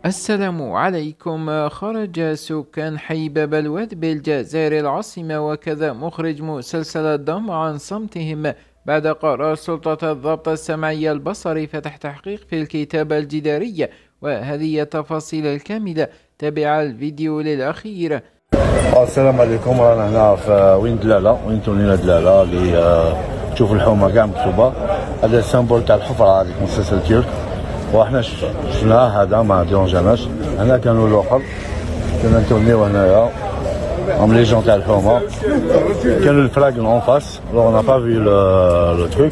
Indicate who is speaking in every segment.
Speaker 1: السلام عليكم. خرج سكان حي باب الواد بالجزائر العاصمة وكذا مخرج مسلسل الضم عن صمتهم بعد قرار سلطة الضبط السمعي البصري فتح تحقيق في الكتابة الجدارية، وهذه التفاصيل الكاملة تابع الفيديو للأخير.
Speaker 2: السلام عليكم. رانا هنا في وين دلالة، وين تولينا دلالة اللي تشوفوا الحومة كاع مكتوبة. هذا السامبول تاع الحفرة هذيك مسلسل تيرك، وحنا شفناه هذا ما ديرونجاناش. هنا كانوا الاخر كنا نتورنيو هنايا هم لي جون تاع الحومه، كانوا الفراغ اون فاس لو انا با في لو تروك.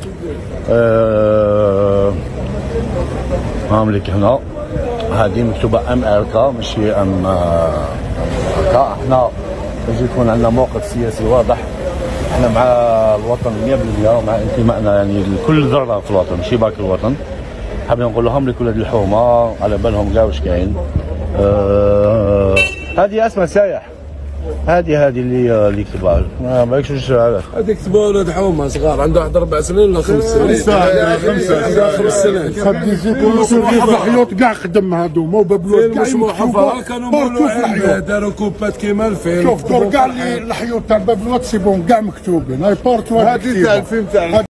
Speaker 2: هم ليك هنا هذه مكتوبه ام ار كا ماشي ام كا. احنا يجب يكون عندنا موقف سياسي واضح، احنا مع الوطن 100% ومع انتمائنا يعني لكل ذره في الوطن ماشي باك الوطن. حابين نقول لهم لكل هذه الحومه على بالهم كاع واش كاين. هذه اسمها سايح، هذه اللي كتبها ما بالكش واش
Speaker 3: هذيك كتبوها ولاد حومه صغار عنده واحد 4 سنين ولا 5 سنين. 5 سنين
Speaker 4: الحيوط كاع خدم هذوما وبابلوات كاع
Speaker 3: مكتوبه كانوا مولوعين داروا كوبات كيما الفيلم.
Speaker 4: شوف دور كاع الحيوط تاع بابلوات سي بون كاع مكتوبين. هاي بارتو هذه تاع الفيلم تاع